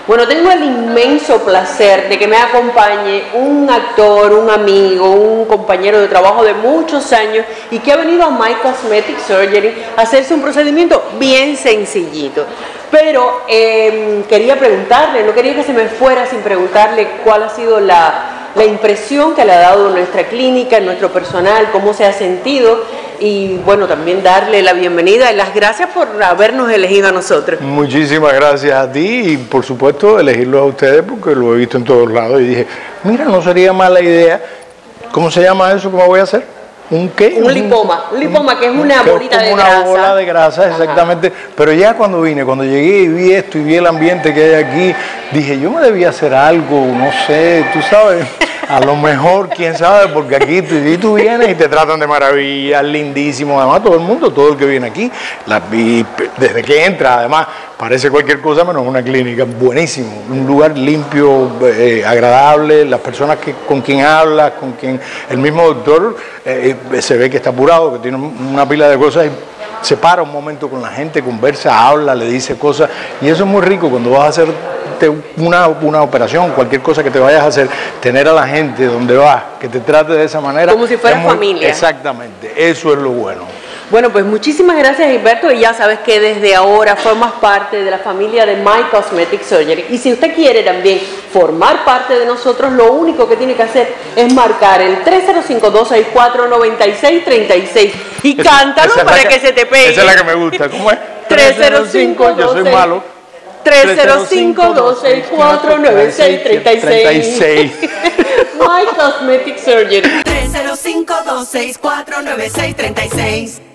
Bueno, tengo el inmenso placer de que me acompañe un actor, un amigo, un compañero de trabajo de muchos años y que ha venido a My Cosmetic Surgery a hacerse un procedimiento bien sencillito. Pero quería preguntarle, no quería que se me fuera sin preguntarle cuál ha sido la impresión que le ha dado nuestra clínica, nuestro personal, cómo se ha sentido y bueno, también darle la bienvenida y las gracias por habernos elegido a nosotros. Muchísimas gracias a ti y por supuesto elegirlo a ustedes porque lo he visto en todos lados y dije, mira, no sería mala idea. ¿Cómo se llama eso? ¿Cómo voy a hacer? ¿Un qué? Un lipoma, que es una bolita de grasa. Una bola de grasa, exactamente. Ajá. Pero ya cuando llegué y vi esto y vi el ambiente que hay aquí, dije, yo me debía hacer algo, no sé, tú sabes, a lo mejor, quién sabe, porque aquí tú vienes y te tratan de maravilla, lindísimo. Además, todo el mundo, todo el que viene aquí, desde que entra, además, parece cualquier cosa menos una clínica, buenísimo, un lugar limpio, agradable, las personas con quien hablas, con quien el mismo doctor se ve que está apurado, que tiene una pila de cosas y se para un momento con la gente, conversa, habla, le dice cosas y eso es muy rico cuando vas a hacer una operación, cualquier cosa que te vayas a hacer, tener a la gente donde vas, que te trate de esa manera. Como si fuera familia. Exactamente, eso es lo bueno. Bueno, pues muchísimas gracias, Gilberto, y ya sabes que desde ahora formas parte de la familia de My Cosmetic Surgery. Y si usted quiere también formar parte de nosotros, lo único que tiene que hacer es marcar el 305-264-9636 y cántalo para que se te pegue. Esa es la que me gusta, ¿cómo es? 305, yo soy malo. 305-264-9636. My Cosmetic Surgery. 305-264-9636.